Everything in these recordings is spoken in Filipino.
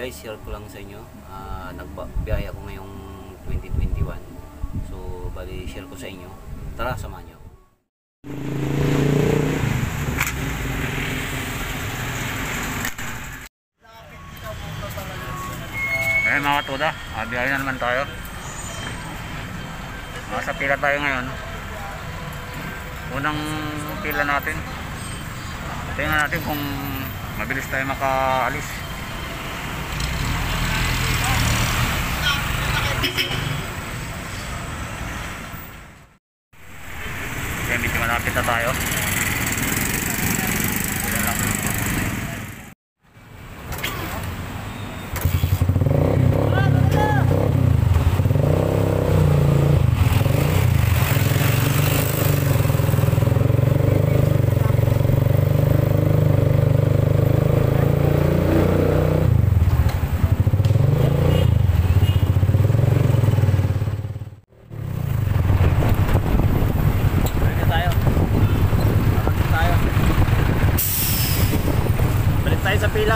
guys, share ko lang sa inyo. Nagbiyahe ako ngayong 2021. So, bali share ko sa inyo. Tara, samahan nyo. Ayan mga katuda, biyahe na naman tayo. Sa pila tayo ngayon. Unang pila natin. Tingnan natin kung mabilis tayo makaalis. Okay, medyo malapit na tayo. Ilan lang. Sa pila.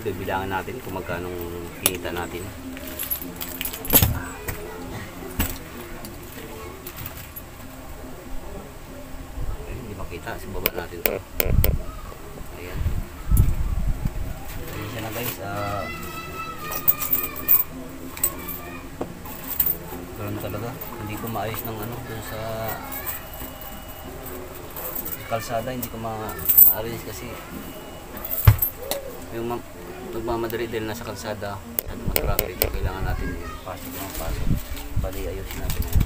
bibilangan natin kung magkano kinita natin. Hindi makita, sa baba natin to. Ayan. Ayan siya na guys. Ganun talaga. Hindi ko maayos ng ano dun sa kalsada, hindi ko ma-arrange kasi yung nagmamadali dahil nasa kalsada at matraffic, kailangan natin pasok ng pasok. Bali ayusin natin yan.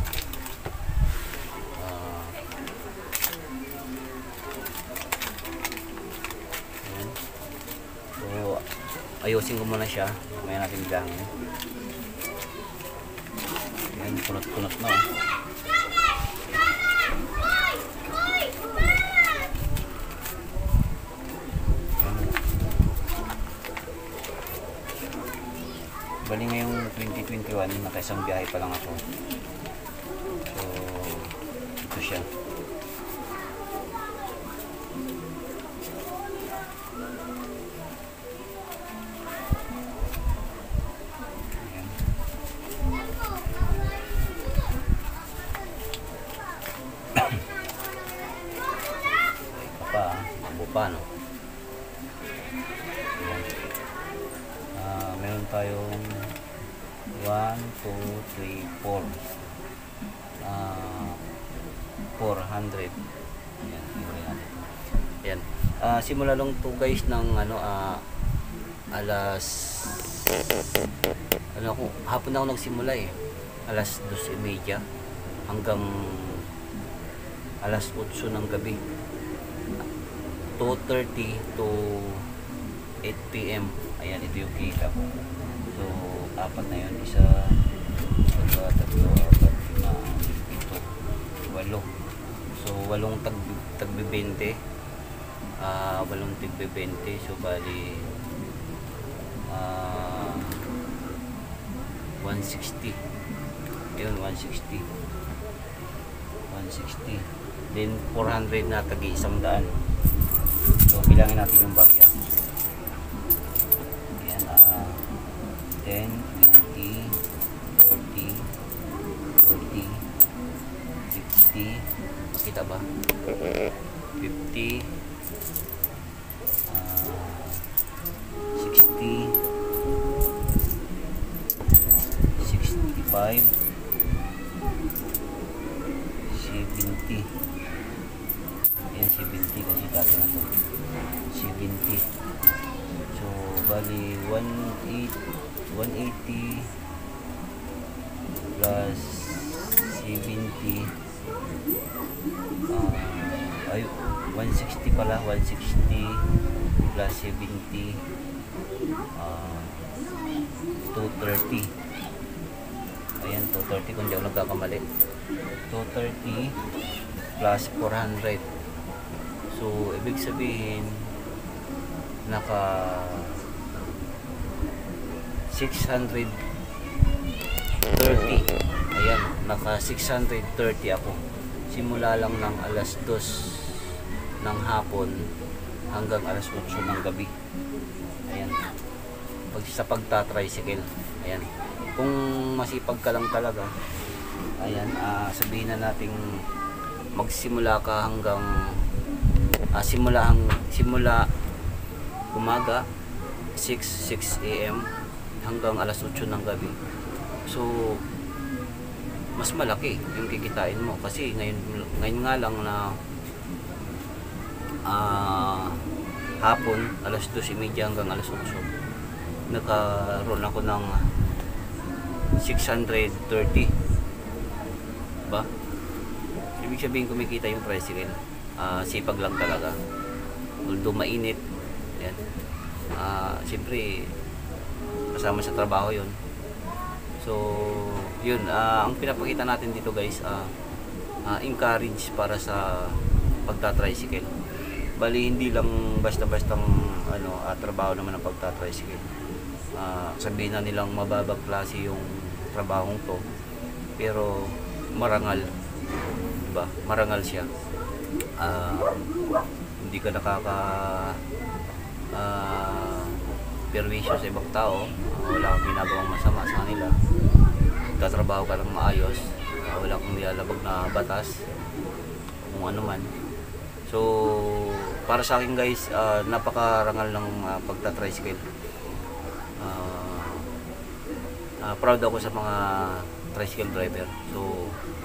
Ayan. So ayusin ko muna siya, mamaya natin bilangin. Ayan, kunot-kunot na Bali ngayong 2021, nakaisang biyahe pa lang ako. So, ito siya. Ayan. Ito pa, abo pa, no? Meron tayong 1, 2, 3, 4 400. Ayan, iwalay natin. Ayan. Simula lang to guys ng alas hapon ako nagsimula alas 2:30 hanggang alas 8 ng gabi, 2:30 to 8 PM. Ayan, ito yung kita ko. So, 4 na yun. 1, 2, 3, 4, 5, 6, 7, 8. So, 8 tagbi 20. 8 tagbi 20. So, bali 160. Ayun, 160. 160. Then, 400 na tagi 100. So, bilangin natin yung barya. 10, 20, 30, 40, 60, makita ba? 50, 60, 65, 70. Ayan, 70 kasi dati na to. 70. So, bali 180 plus 70 ay 160 pala, 160 plus 70 230. Ayan, 230 kung di ako nagkakamali. 230 plus 400. So ibig sabihin naka 630. Ayan, naka 630 ako. Simula lang ng alas 2 ng hapon hanggang alas 8 ng gabi. Ayan. Sa pagta-tricycle. Ayan. Kung masipag ka lang talaga, ayan, sabihin na nating magsimula ka hanggang simula umaga 6 AM hanggang alas 8 ng gabi. So mas malaki yung kikitain mo kasi ngayon nga lang na hapon alas 2:30 hanggang alas 8 nagkaroon ako ng 630, ba? Ibig sabihin kumikita yung tricycle. Sipag lang talaga, although mainit. Yan. Siyempre kasama sa trabaho yun. So yun, ang pinapakita natin dito guys, encourage para sa pagta-tricycle. Bali hindi lang basta-bastang trabaho naman ang pagta-tricycle. Sabihin na nilang mababang klase yung trabahong to, pero marangal, diba? Marangal siya. Hindi ka perwisyo sa ibang tao, wala kang ginagawang masama sa kanila, tatrabaho ka ng maayos, wala kang nilalabag na batas, kung ano man. So, para sa akin guys, napakarangal ng pagta-tricycle. Proud ako sa mga tricycle driver. So,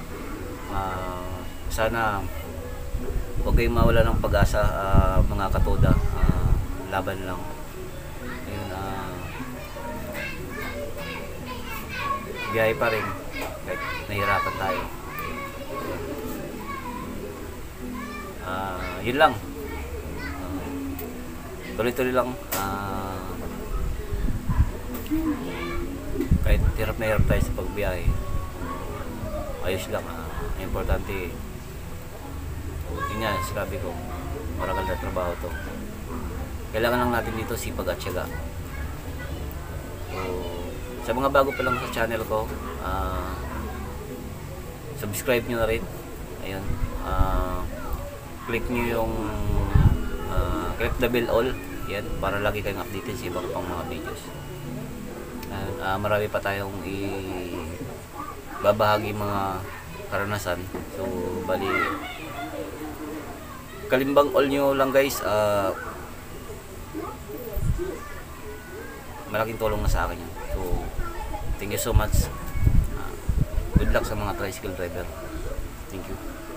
sana huwag kayong mawala ng pag-asa, mga katoda. Laban lang. Ayun, biyahe pa rin kahit nahihirapan tayo. Yun lang. Tuloy-tuloy lang. Kahit hirap na hirap tayo sa pagbiyahe, ayos lang. Importante, yun nga, sinabi ko, marangal na trabaho to. Kailangan lang natin dito sipag at syaga. So, sa mga bago pa lang sa channel ko, subscribe nyo na rin. Ayun, click nyo yung click the bell all, yan, para lagi kayong updated sa ibang pang mga videos. Marami pa tayong babahagi mga karanasan. So, bali, kalimbang all nyo lang guys, malaking tulong na sa akin yan. So, thank you so much. Good luck sa mga tricycle driver. Thank you.